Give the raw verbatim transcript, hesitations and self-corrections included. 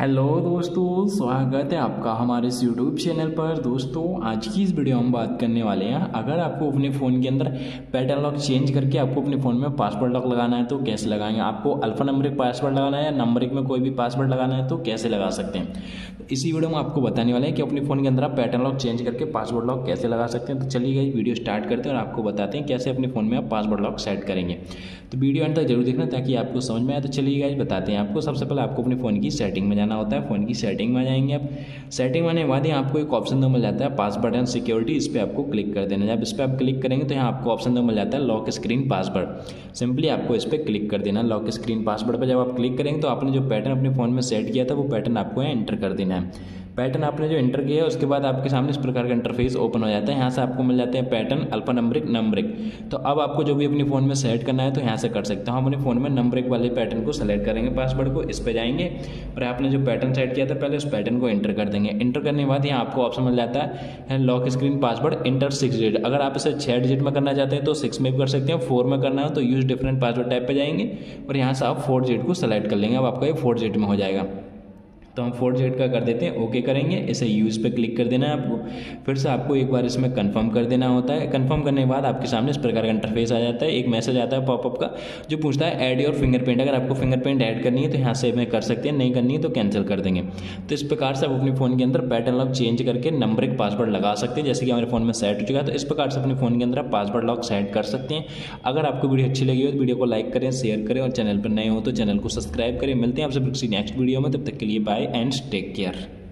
Hello दोस्तों, स्वागत है आपका हमारे इस यूट्यूब चैनल पर। दोस्तों, आज की इस वीडियो में हम बात करने वाले हैं, अगर आपको अपने फ़ोन के अंदर पैटर्न लॉक चेंज करके आपको अपने फ़ोन में पासवर्ड लॉक लगाना है तो कैसे लगाएंगे। आपको अल्फा नंबरिक पासवर्ड लगाना है या नंबरिक में कोई भी पासवर्ड लगाना है तो कैसे लगा सकते हैं। तो इसी वीडियो में आपको बताने वाले हैं कि अपने फ़ोन के अंदर आप पैटर्न लॉक चेंज करके पासवर्ड लॉक कैसे लगा सकते हैं। तो चलिए गाइस, वीडियो स्टार्ट करते हैं और आपको बताते हैं कैसे अपने फ़ोन में आप पासवर्ड लॉक सेट करेंगे। तो वीडियो अंत तक जरूर देखना ताकि आपको समझ में आए। तो चलिए गाइस, बताते हैं आपको। सबसे पहले आपको अपने फ़ोन की सेटिंग में जाना होता है। फ़ोन की सेटिंग में आ जाएंगे आप। सेटिंग में आने के बाद यहाँ आपको एक ऑप्शन दो मिल जाता है पासवर्ड एंड सिक्योरिटी। इस पर आपको क्लिक कर देना। जब इस पर आप क्लिक करेंगे तो यहाँ आपको ऑप्शन दो मिल जाता है लॉक स्क्रीन पासवर्ड। सिंपली आपको इस पर क्लिक कर देना। लॉक स्क्रीन पासवर्ड पर जब आप क्लिक करेंगे तो आपने जो पैटर्न अपने फ़ोन में सेट किया था वो पैटर्न आपको यहाँ एंटर कर देना है। पैटर्न आपने जो एंटर किया है उसके बाद आपके सामने इस प्रकार का इंटरफेस ओपन हो जाता है। यहाँ से आपको मिल जाते हैं पैटर्न अल्फा नंबरिक नंबरिक। तो अब आपको जो भी अपने फ़ोन में सेट करना है तो यहाँ से कर सकते हो। हम अपने फ़ोन में नंबरिक वाले पैटर्न को सेलेक्ट करेंगे, पासवर्ड को इस पे जाएंगे और आपने जो पैटर्न सेट किया था पहले उस पैटर्न को एंटर कर देंगे। एंटर करने के बाद यहाँ आपको ऑप्शन मिल जाता है lock screen password enter six digit. अगर आप इसे छः डिजिट में करना चाहते हैं तो सिक्स में भी कर सकते हैं, फोर में करना है तो यूज डिफरेंट पासवर्ड टाइप पे जाएंगे और यहाँ से आप फोर डिजिट को सेलेक्ट कर लेंगे। अब आपका ये फोर डिजिट में हो जाएगा। तो हम फोर डिजिट का कर देते हैं, ओके करेंगे। इसे यूज़ पे क्लिक कर देना है आपको। फिर से आपको एक बार इसमें कंफर्म कर देना होता है। कंफर्म करने के बाद आपके सामने इस प्रकार का इंटरफेस आ जाता है। एक मैसेज आता है पॉपअप का जो पूछता है ऐड योर फिंगरप्रिंट। अगर आपको फिंगरप्रिंट ऐड करनी है तो यहाँ से में कर सकते हैं, नहीं करनी है तो कैंसिल कर देंगे। तो इस प्रकार से आप अपने फ़ोन के अंदर पैटर्न लॉक चेंज करके नंबरिक पासवर्ड लगा सकते हैं। जैसे कि हमारे फ़ोन में सेट हो चुका है तो इस प्रकार से अपने फ़ोन के अंदर आप पासवर्ड लॉक सेट कर सकते हैं। अगर आपको वीडियो अच्छी लगी हो तो वीडियो को लाइक करें, शेयर करें और चैनल पर नए हो तो चैनल को सब्सक्राइब करें। मिलते हैं आपसे किसी नेक्स्ट वीडियो में, तब तक के लिए बाय एंड टेक केयर।